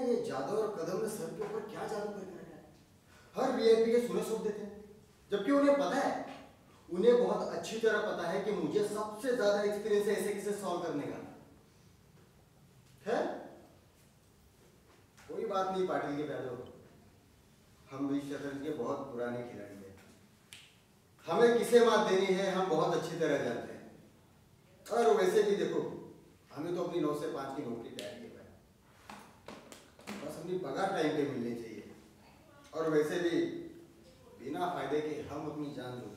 ये जादव और कदम ने सर के ऊपर क्या जादू करके रखा है। हर वीआईपी के सुने सौंप देते हैं, जबकि उन्हें पता है, उन्हें बहुत अच्छी तरह पता है कि मुझे सबसे ज्यादा एक्सपीरियंस है ऐसे केसेस सॉल्व करने का। है कोई बात नहीं पाटिल के प्यारों, हम भी शतरंज के बहुत पुराने खिलाड़ी हैं। हमें किसे मात देनी है हम बहुत अच्छी तरह जानते हैं। और वैसे भी देखो, हमें तो अपनी 9 से 5 की नौकरी तैयार की है, बस अपनी पगार टाइम पे मिलनी चाहिए। और वैसे भी बिना फायदे के हम अपनी जान